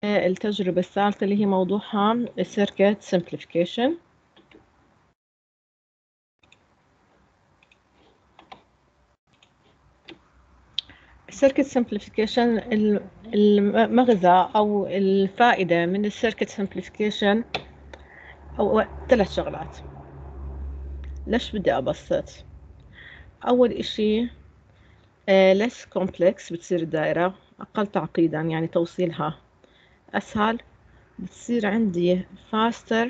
التجربة الثالثة اللي هي موضوعها السيركت سمبليفيكيشن. السيركت سمبليفيكيشن، المغزى أو الفائدة من السيركت سمبليفيكيشن أو 3 شغلات. ليش بدي أبسط؟ أول إشي less complex، بتصير الدائرة أقل تعقيدا، يعني توصيلها أسهل، بتصير عندي faster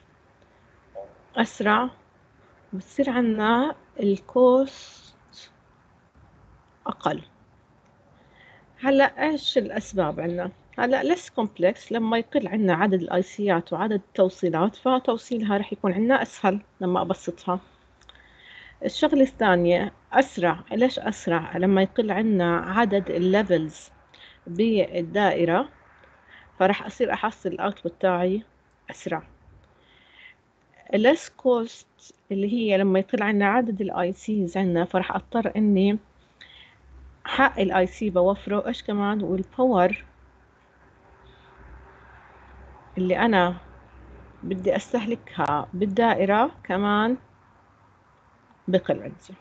أسرع، بتصير عنا الكوست أقل. هلا ايش الاسباب عنا؟ هلا less complex لما يقل عنا عدد الايسيات وعدد التوصيلات، فتوصيلها رح يكون عنا اسهل لما ابسطها. الشغلة الثانية اسرع. ليش اسرع؟ لما يقل عنا عدد الليفلز بالدائرة، فرح اصير احصل الاوتبوت تاعي اسرع. less cost اللي هي لما يقل عنا عدد الاي سيز عنا، فرح اضطر اني حق الاي سي بوفره، ايش كمان، والباور اللي انا بدي استهلكها بالدائرة كمان بقل عندي.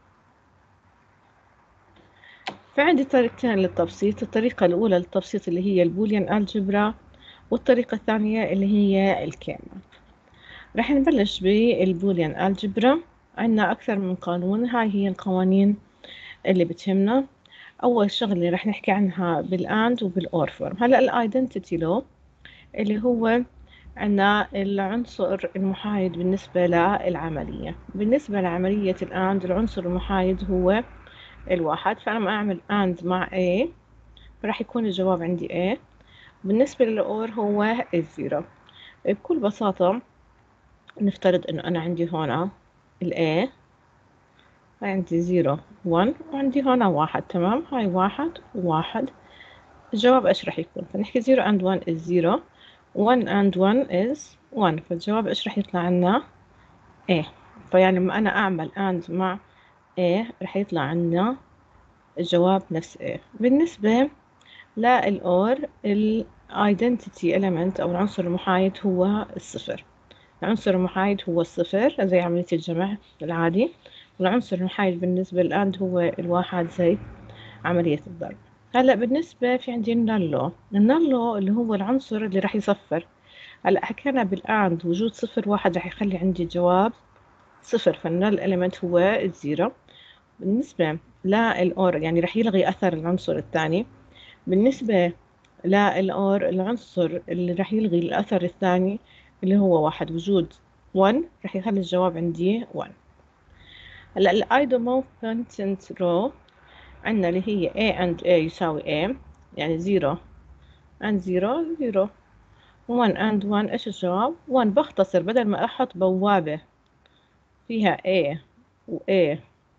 فعندي طريقتين للتبسيط. الطريقة الأولى للتبسيط اللي هي البوليان الجبرا، والطريقة الثانية اللي هي الكيما. رح نبلش بالبوليان الجبرا. عنا أكثر من قانون، هاي هي القوانين اللي بتهمنا. أول شغلة رح نحكي عنها بالآند وبالأور فورم. هلأ الأيدنتيتي لو اللي هو عنا العنصر المحايد بالنسبة للعملية. بالنسبة لعملية الآند العنصر المحايد هو الواحد، فأنا لما أعمل AND مع A راح يكون الجواب عندي A. بالنسبة للأور هو الزيرو. بكل بساطة نفترض إنه أنا عندي هنا A، هاي عندي 0 1 وعندي هنا 1. تمام، هاي 1 و1. الجواب إيش راح يكون؟ فنحكي 0 and 1 is 0، 1 and 1 is 1، فالجواب إيش راح يطلع عنا؟ A. فيعني لما أنا أعمل AND مع A راح يطلع عنا الجواب نفس A. بالنسبة للأور، ال identity element أو العنصر المحايد هو الصفر. العنصر المحايد هو الصفر زي عملية الجمع العادي، والعنصر المحايد بالنسبة للآند هو الواحد زي عملية الضرب. هلا بالنسبة في عندي النالو. النالو اللي هو العنصر اللي راح يصفر. هلا حكينا بالآند وجود صفر واحد راح يخلي عندي الجواب صفر، فالنال element هو الزيرو. بالنسبة للأور يعني راح يلغي أثر العنصر الثاني. بالنسبة للأور العنصر اللي راح يلغي الأثر الثاني اللي هو واحد، وجود 1 راح يخلي الجواب عندي 1. هلا الايدوموفنتنت رو عندنا اللي هي A and A يساوي A، يعني 0 and 0 0، 1 and 1 ايش الجواب؟ 1. بختصر، بدل ما احط بوابة فيها A و A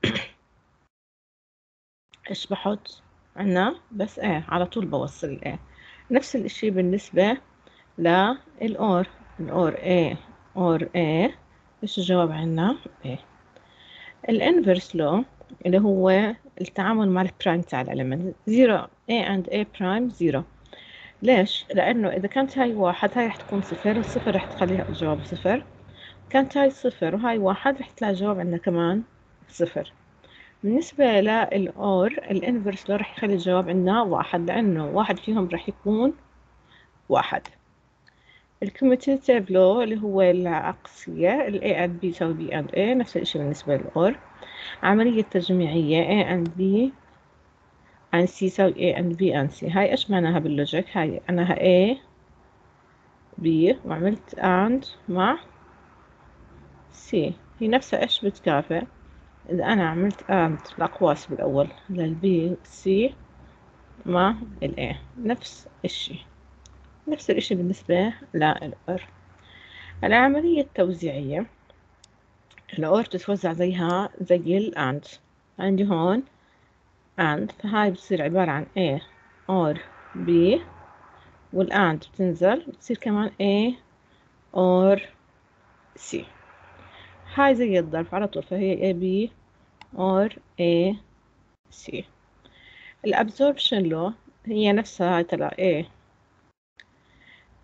ايش بحط؟ عنا بس A، على طول بوصل ال A. نفس الاشي بالنسبة للأور. الأور A أور A ايش الجواب عنا؟ A. الانفرس لو اللي هو التعامل مع البرايم تاع الاليمنت، 0 A and A برايم 0. ليش؟ لأنه إذا كانت هاي واحد هاي رح تكون صفر، الصفر رح تخليها الجواب صفر. كانت هاي صفر وهاي واحد رح تلاقي الجواب عندنا كمان صفر. بالنسبة للأور الانفرس لو رح يخلي الجواب عندنا واحد، لأنه واحد فيهم رح يكون واحد. الكوميتيتيف لو اللي هو العكسية، ال A and B يساوي B and A، نفس الشيء بالنسبة للأور. عملية تجميعية A and B and C يساوي A and B and C. هاي إيش معناها باللوجيك؟ هاي معناها A B وعملت AND مع C، هي نفسها إيش بتكافئ؟ إذا أنا عملت AND الأقواس بالأول للB C مع A، نفس الشي. نفس الشي بالنسبة للأور. العملية التوزيعية، الأور تتوزع زيها زي الآند. عندي هون AND، فهاي بتصير عبارة عن A or B، والآند بتنزل بتصير كمان A or C. هاي زي الضرب على طول، فهي A B or A C. الابزوربشن لو هي نفسها هاي تبع A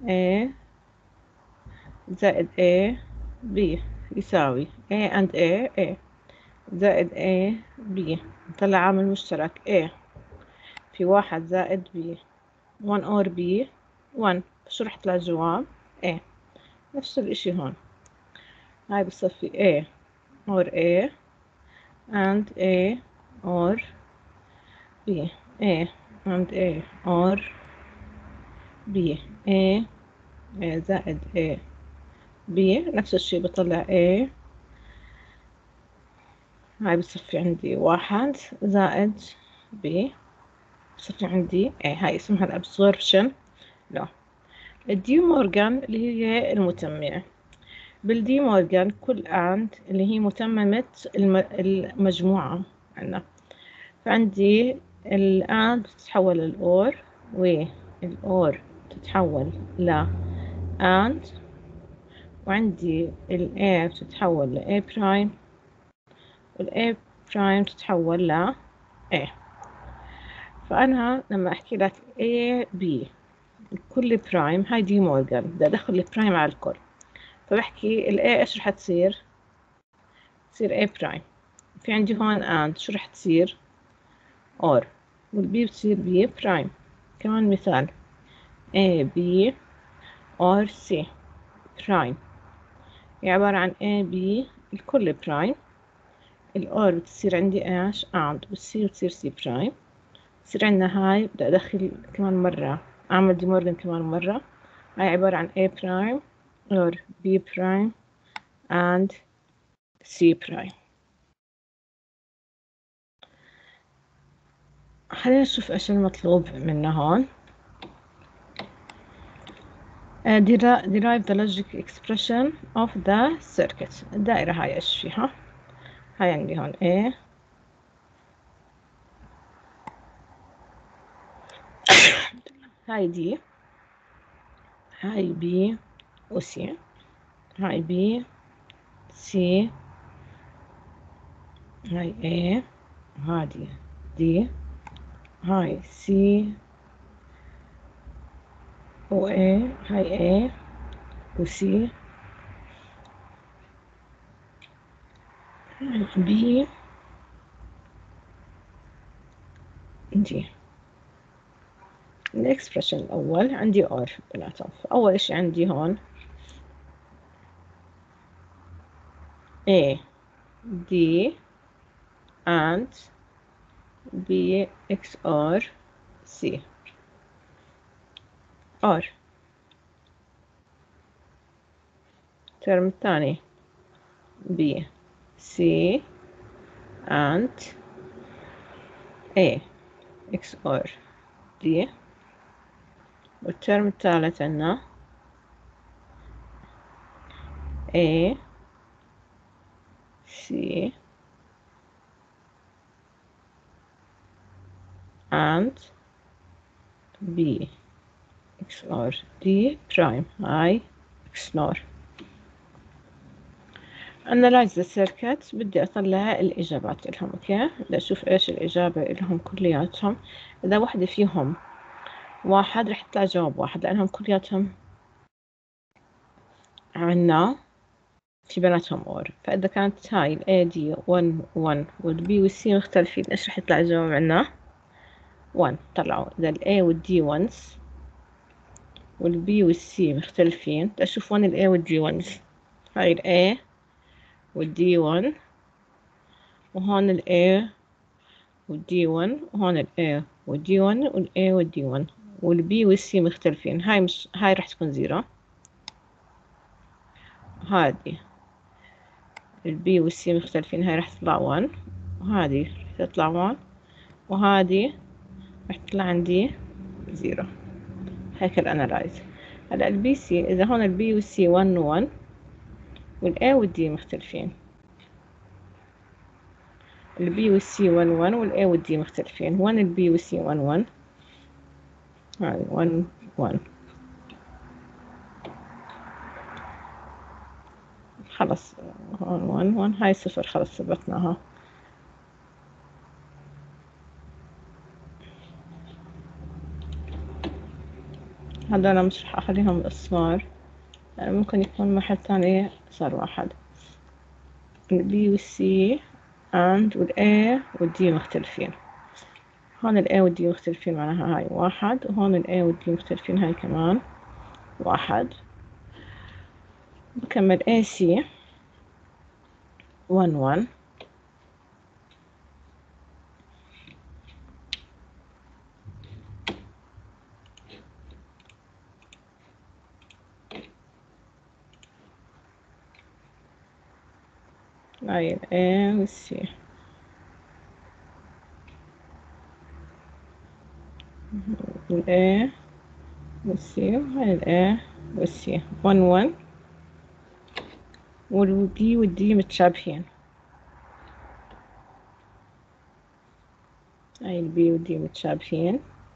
A زائد A B يساوي A and A زائد A B. نطلع عامل مشترك A في 1 زائد B 1 or B 1. شو رح يطلع الجواب؟ A. نفس الاشي هون، هاي بصفي A or A and A or B. A and A or B. A زائد A B نفس الشي بطلع A. هاي بصفي عندي 1 زائد B بصفي عندي A. هاي اسمها الابسوربشن لا. الدي مورغان اللي هي المتممة. بالدي مورغان كل AND اللي هي متممة المجموعة عنا، فعندي الآن تتحول للأور والأور تتحول ل AND، وعندي A تتحول ل A برايم A برايم تتحول ل A. فأنا لما أحكي لك A B كل برايم هاي دي مورغان، بدي أدخل البرايم على الكل، فبحكي A إيش رح تصير A برايم. في عندي هون AND شو رح تصير OR، والبي بتصير B برايم. كمان مثال A B or C برايم هي عبارة عن A B الكل برايم. الأور بتصير عندي إيش AND بتصير C برايم. بصير عندنا هاي بدي أدخل كمان مرة أعمل دي مورغان كمان مرة. هاي عبارة عن A برايم or B برايم and C برايم. خلينا نشوف إيش المطلوب منا هون. derive the logic expression of the circuit. الدائرة هاي إيش فيها؟ هاي عندي هون A هاي D هاي B و C هاي B C هاي A هادي D هاي C و A هاي A و C هاي B D. الإكسبريشن الأول عندي R بيناتهم، فأول إشي عندي هون A D and B XR C R. الترم الثاني B C and A XR D. والترم الثالث عنا A C and B XR D prime I XNOR. analyze the circuit. بدي أطلع الإجابات لهم. أوكي بدي أشوف إيش الإجابة لهم كلياتهم. إذا واحدة فيهم 1 رح يطلع جواب 1 لأنهم كلياتهم عنا في بيناتهم اور. فإذا كانت هاي ال A D 1 1 وال B وال C مختلفين إيش رح يطلع الجواب عنا 1. طلعوا إذا ال A وال D ones وال B وال C مختلفين. بدي أشوف وين ال A وال D ones. هاي ال A وال D 1 وهون ال A وال D 1 وهون ال A وال D 1 وال A وال D 1 وال B وال C مختلفين. هاي رح تكون 0. هادي البي والسي مختلفين، هاي راح تطلع 1 وهذه راح تطلع 1 وهذه راح تطلع عندي 0. هيك الانالايز. هلا البي سي اذا هون البي والسي 1 1 والاي والدي مختلفين. البي والسي 1 1 والاي والدي مختلفين. 1 البي والسي 1 1 هاي 1 1 خلص هون 1 1 هاي 0 خلص ثبتناها. هذول مش رح أخليهم أصفار، يعني ممكن يكون محل تاني صار واحد. ال B وال C وال A وال D مختلفين. هون ال A وال D مختلفين، معناها هاي واحد، وهون ال A وال D مختلفين، هاي كمان واحد. بكمل AC 1 1. هاي ال A وال C. ال A وال C، وهاي ال A وال C 1 1. وال B وال D متشابهين، هاي ال B وال D متشابهين،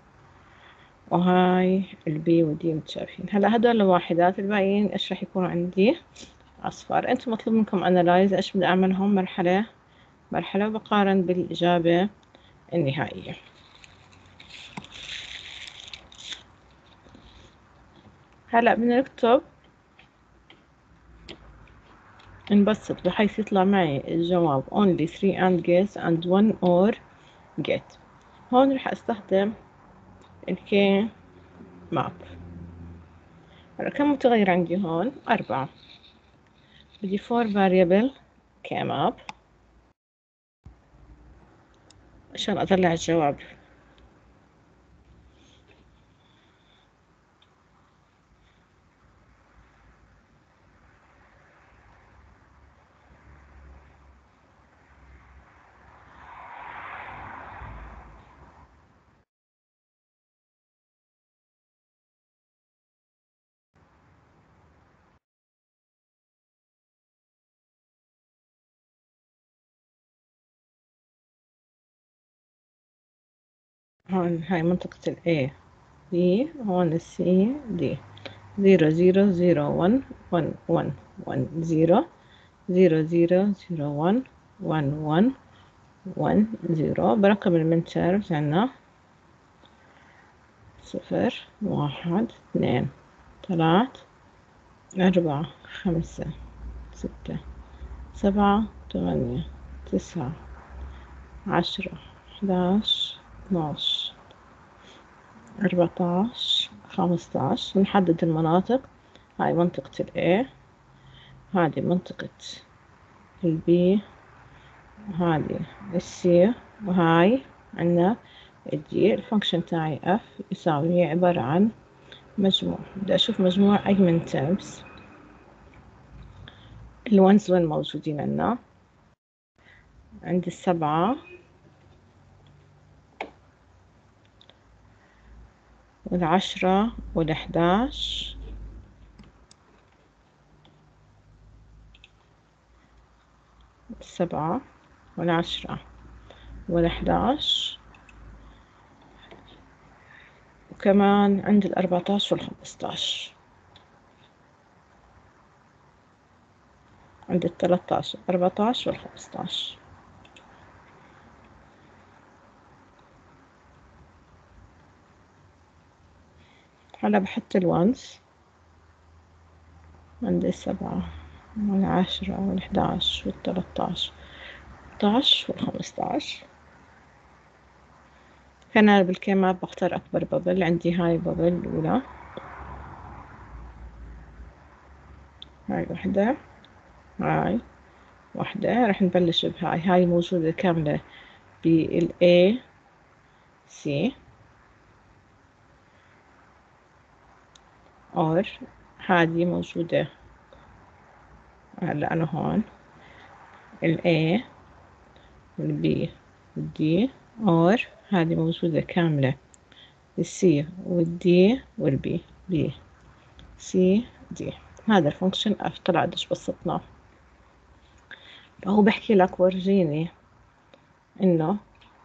وهاي ال B وال D متشابهين. هلا هدول الواحدات، الباقيين ايش راح يكونوا عندي؟ أصفر. أنتم مطلوب منكم أنالايز إيش بدي أعملهم مرحلة مرحلة، وبقارن بالإجابة النهائية. هلأ بدنا نكتب نبسط بحيث يطلع معي الجواب only 3 and guess and 1 or get. هون رح أستخدم الكي ماب. هلأ كم متغير عندي هون؟ 4. بدي 4 variable كي ماب عشان أطلع الجواب. هون هاي منطقة ال A B، هون ال C D 0 0 0 1 1 1 1 0 0 0 0 1 1 1 1 0. برقم المنشر عنا 0 1 2 3 4 5 6 7 8 9 10 11 12 14 15. نحدد المناطق. هاي منطقة ال A، هذه منطقة ال B، وهذه ال C، وهاي عنا الدي. الفانكشن تاعي F يساوي عبارة عن مجموع. بدي أشوف مجموع أي من terms. الونز وين موجودين عنا؟ عندي 7 وال10 وال11 7 وال10 وال11، وكمان عندي ال14 وال15. عندي ال13 14 وال15. هلا بحط الونز. عندي 7 وال10 وال11 وال13 16 وال15. هنا بالكماب بختار أكبر بابل. عندي هاي بابل الأولى، هاي وحدة، هاي وحدة. رح نبلش بهاي. هاي موجودة كاملة بال A C or هذه موجودة هلا أنا هون ال A وال B وال D or هذه موجودة كاملة ال C وال D وال B B C D. هذا الفانكشن F طلع قديش بسطناه. فهو بحكي لك ورجيني إنه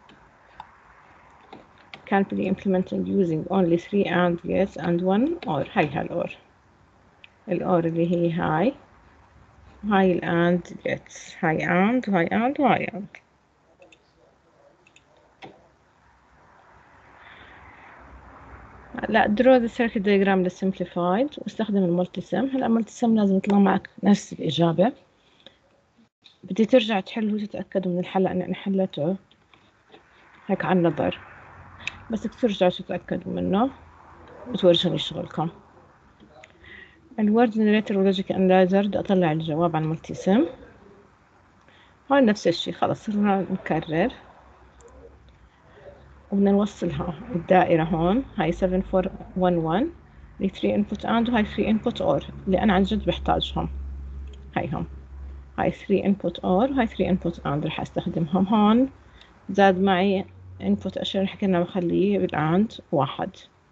can be implemented using only 3 and yes and 1 or. هاي هالأور، الأور اللي هي هاي الأند gets، هاي and وهاي and وهاي and. لا draw the circuit diagram للsimplified واستخدم المultisim. هلا المultisim لازم يطلع معك نفس الإجابة. بدي ترجع تحل وتتأكدوا من الحل لأن أنا حلته هيك عن نظر، بس بدك ترجعوا تتأكدوا منه وتورجوني شغلكم. الword generator والlogic analyzer بدي أطلع الجواب عن المultisim. هون نفس الشي، خلص صرنا نكرر وبدنا نوصلها الدائرة هون. هاي 7411 هاي 3 input AND وهاي 3 input OR اللي أنا عن جد بحتاجهم. هايهم هاي 3 input OR وهاي 3 input AND رح أستخدمهم هون. زاد معي input أشر حكينا بخليه بالAND 1.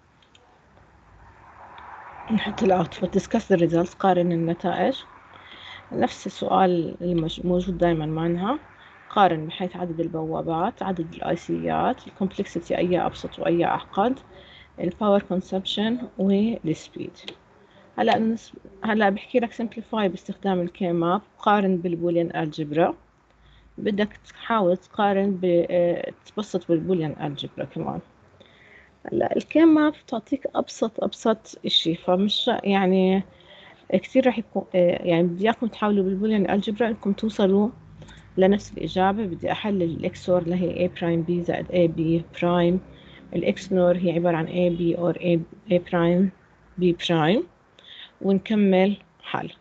نحط الأوتبوت discuss the results قارن النتائج. نفس السؤال الموجود دايما معنا، قارن بحيث عدد البوابات، عدد الآيسيات، الكومبلكسيتي أي أبسط وأي أعقد، الباور كونسبشن والسبيد. هلا بحكي لك simplify باستخدام الكي ماب، قارن بالبوليان الجبرا. بدك تحاول تقارن تبسط بالبوليان الجبرا كمان. هلا الكي ماب تعطيك أبسط إشي، فمش يعني كثير راح يكون يعني بدي إياكم تحاولوا بالبوليان الجبرا إنكم توصلوا لنفس الإجابة. بدي أحلل الإكسور اللي هي A برايم B زائد A B برايم. الإكس نور هي عبارة عن A B or A برايم B برايم، ونكمل حل.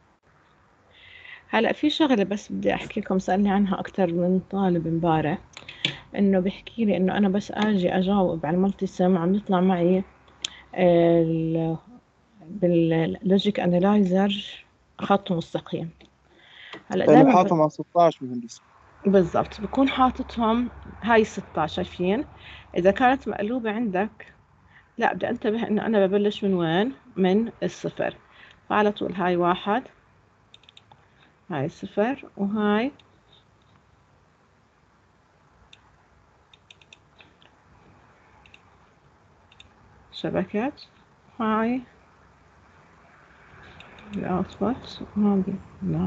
هلأ في شغلة بس بدي أحكي لكم، سألني عنها أكتر من طالب امبارح، إنه بيحكي لي إنه أنا بس أجي أجاوب على المالتي سم عم يطلع معي باللوجيك أنالايزر خط مستقيم. هلأ لأنه دائما حاطهم على 16 مهندس. بالضبط بكون حاططهم هاي 16. شايفين؟ إذا كانت مقلوبة عندك لا بدي انتبه إنه أنا ببلش من وين؟ من الصفر. فعلى طول هاي 1 هاي 0 وهاي شبكة، هاي الأوتبوت وهذي لا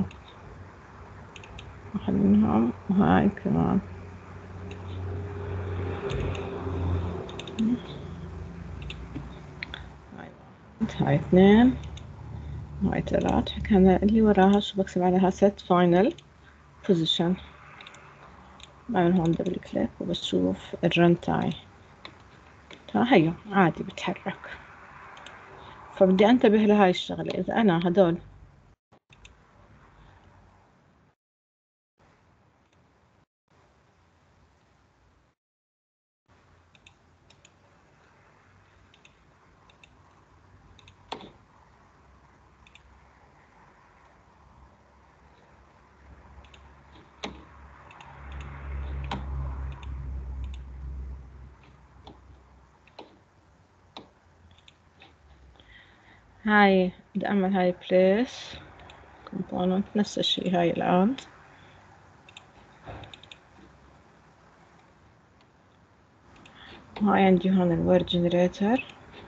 واحد منهم وهاي كمان. هاي 1 هاي 2 هاي 3. حكينا اللي وراها شو بكتب عليها set final position. بعمل هون دبل كليك وبشوف الرن تاعي. هيو عادي بتحرك. فبدي انتبه لهاي الشغلة. إذا أنا هدول هاي بدي أعمل هاي place component نفس الشي هاي الآن. هاي عندي هون الوورد جنريتر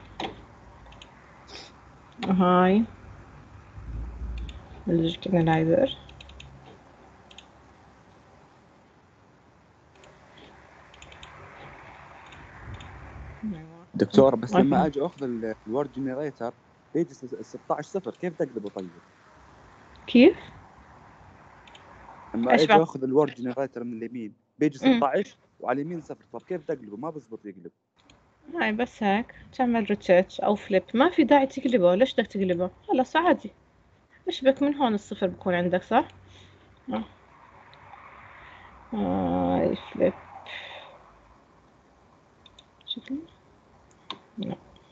وهاي اللوجيك انالايزر. دكتور بس لما اجي اخذ الورد جنريتر بيجي 16 صفر، كيف تقلبه طيب؟ كيف؟ لما ايش اجي بعد؟ اخذ الورد جنريتر من اليمين بيجي 16 وعلى اليمين صفر، طب كيف تقلبه؟ ما بزبط يقلب. هاي بس هيك تعمل روتيت او فليب، ما في داعي تقلبه. ليش بدك تقلبه؟ خلص عادي. ايش بك من هون الصفر بكون عندك صح؟ هاي فليب شكله لا.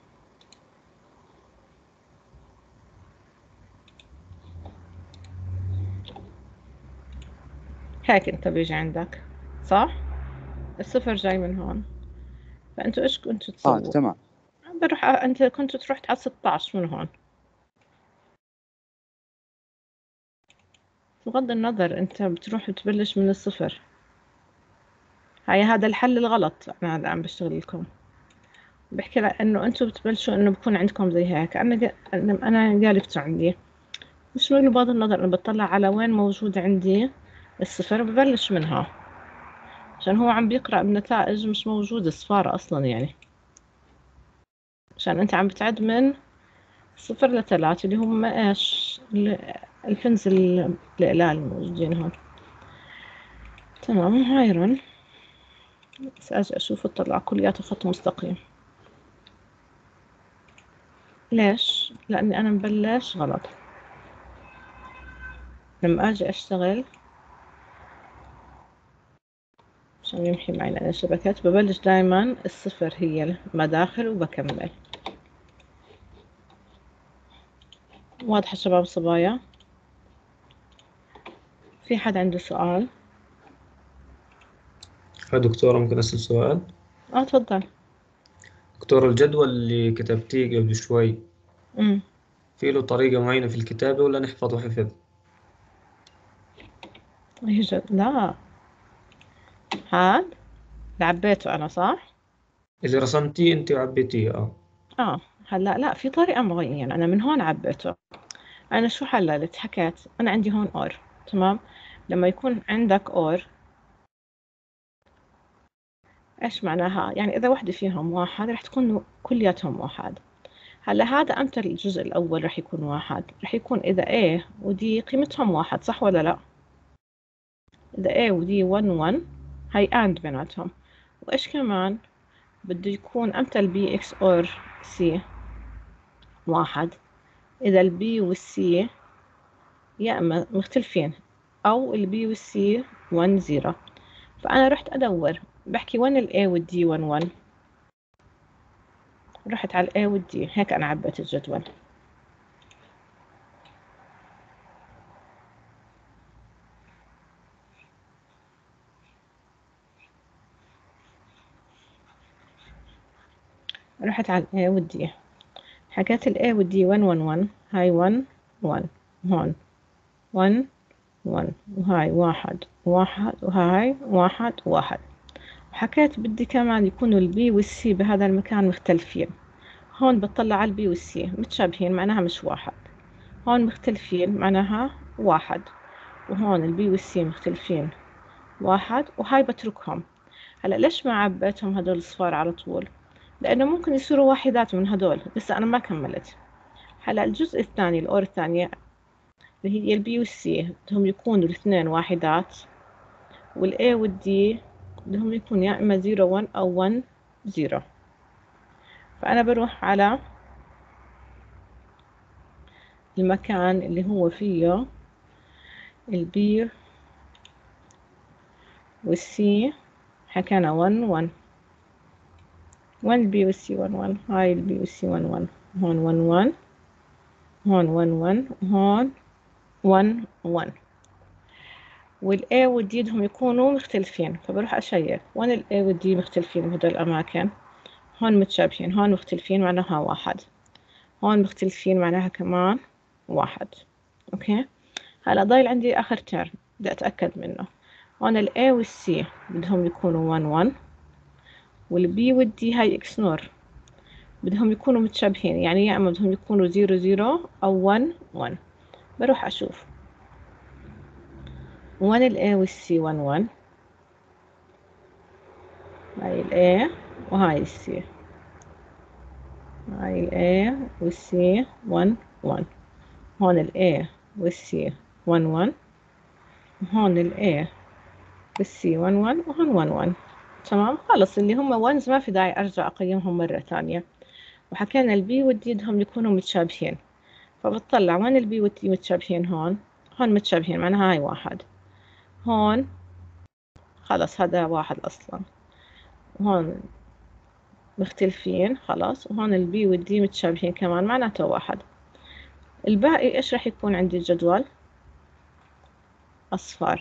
هيك انت بيجي عندك صح؟ الصفر جاي من هون. فانتوا ايش كنتوا تسووا؟ تمام. بروح انت كنتوا تروح على 16 من هون. بغض النظر انت بتروح بتبلش من الصفر. هاي هذا الحل الغلط انا هذا عم بشتغل لكم. بحكي لك انه انتم بتبلشوا انه بكون عندكم زي هيك. انا قالبته عندي. مش له بغض النظر انه بطلع على وين موجود عندي الصفر ببلش منها، عشان هو عم بيقرأ النتائج مش موجود الصفارة اصلا يعني. عشان انت عم بتعد من 0 ل3 اللي هم ايش الفنز الإقلال الموجودين هون. تمام. هاي رن. بس اجي اشوف اطلع كلياته خط مستقيم. ليش؟ لاني انا مبلش غلط. لما اجي اشتغل عشان يمحي معي لأن الشبكات ببلش دايما 0 هي المداخل وبكمل. واضحة شباب صبايا؟ في حد عنده سؤال؟ يا دكتورة ممكن أسأل سؤال؟ تفضل. دكتور، الجدول اللي كتبتيه قبل شوي امم في له طريقة معينة في الكتابة ولا نحفظه حفظ؟ لا، هاد اللي عبيته انا صح؟ اللي رسمتيه أنت وعبيتيه هلا لا، في طريقة معينة انا من هون عبيته. انا شو حللت؟ حكيت انا عندي هون اور. تمام. لما يكون عندك اور ايش معناها؟ يعني اذا وحدة فيهم واحد رح تكون كلياتهم واحد. هلا هذا امتى الجزء الاول رح يكون واحد؟ رح يكون اذا A و D قيمتهم واحد، صح ولا لا؟ اذا A و D 1 1 هاي and بيناتهم. وايش كمان بده يكون امتى ال B X or C واحد؟ اذا ال B وال C يا اما مختلفين او ال B وال C 1 0. فانا رحت ادور بحكي وين ال A وال D 1 1. رحت على ال A وال D. هيك انا عبيت الجدول. رحت على ال A وال D. حكيت ال A وال D 1 1 1. هاي 1 1 هون 1 1 وهاي 1 1 وهاي 1 1. وحكيت بدي كمان يكونوا البي والسي بهذا المكان مختلفين. هون بتطلع على البي والسي متشابهين معناها مش واحد. هون مختلفين معناها واحد. وهون البي والسي مختلفين واحد. وهاي بتركهم. هلا ليش ما عبيتهم هدول الصفار على طول؟ لأنه ممكن يصيروا واحدات من هدول. لسه أنا ما كملت. هلا الجزء الثاني الأور الثانية اللي هي البي والسي بدهم يكونوا الاثنين واحدات. والاي والدي بدهم يكونوا يا اما 0 1 او 1 0. فانا بروح على المكان اللي هو فيه البي والسي. حكينا 1 1 1 البي والسي 1 1. هاي البي والسي 1 1. هون 1 1 هون 1 1 وهون 1 1. والاي والدي بدهم يكونوا مختلفين. فبروح اشيك وين الاي والدي مختلفين بهدول الاماكن. هون متشابهين. هون مختلفين معناها واحد. هون مختلفين معناها كمان واحد. اوكي. هلا ضايل عندي اخر ترم بدي اتاكد منه. هون ال A وال C بدهم يكونوا 1 1. وال B وال D هاي اكس نور بدهم يكونوا متشابهين. يعني يا اما بدهم يكونوا 0 0 او 1 1. بروح اشوف وين ال A وال C 1 1. هاي ال A وهاي ال C. هاي ال A وال C 1 1. هون ال A وال C 1 1. وهون ال A بالسي 1 1 وهون 1 1. تمام. خلص اللي هم وانز ما في داعي ارجع اقيمهم مرة ثانية. وحكينا البي والدي بدهم يكونوا متشابهين. فبتطلع وين البي والدي متشابهين. هون متشابهين معناها هاي واحد. هون خلص هذا واحد اصلا. وهون مختلفين خلاص. وهون البي والدي متشابهين كمان معناته واحد. الباقي ايش راح يكون عندي الجدول؟ اصفار.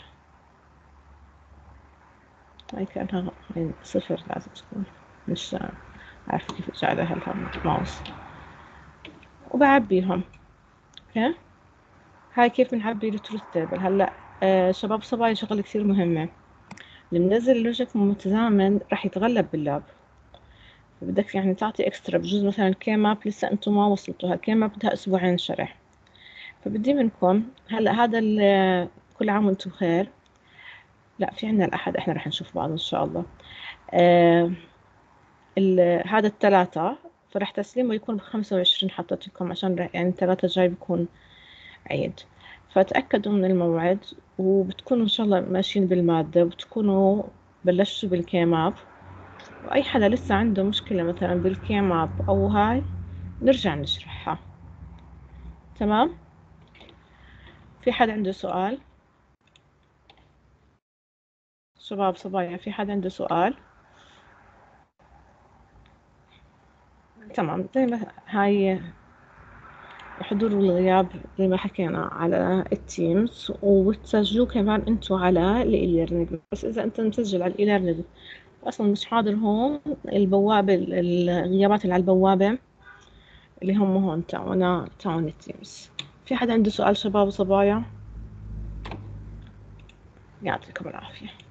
هاي كانها هاي 0 لازم تكون. مش عارفة كيف اجعلها الماوس. وبعبيهم. اوكي. هاي كيف بنعبي التروث تيبل. هلا شباب صبايا شغلة كثير مهمة. اللي منزل اللوجيك متزامن راح يتغلب باللاب. بدك يعني تعطي اكسترا بجوز مثلا كي ماب لسه انتم ما وصلتوها. كي ماب بدها اسبوعين شرح. فبدي منكم هلا هذا كل عام وانتم بخير. لا في عنا الاحد احنا راح نشوف بعض ان شاء الله. هذا الثلاثة فرح تسليمه يكون ب25 حطيت لكم عشان يعني 3 جاي بيكون عيد. فتأكدوا من الموعد وبتكونوا إن شاء الله ماشيين بالمادة وبتكونوا بلشتوا بالكيماب. وأي حدا لسه عنده مشكلة مثلا بالكيماب أو هاي نرجع نشرحها. تمام؟ في حدا عنده سؤال؟ شباب صبايا في حدا عنده سؤال؟ تمام. زي ما هاي الحضور والغياب زي ما حكينا على التيمز، وتسجلوه كمان انتوا على الاي-ليرنينج. بس اذا انت مسجل على الاي-ليرنينج اصلا مش حاضر هون، البوابة الغيابات اللي على البوابة اللي هم هون تاعون التيمز. في حدا عنده سؤال شباب وصبايا؟ يعطيكم العافية.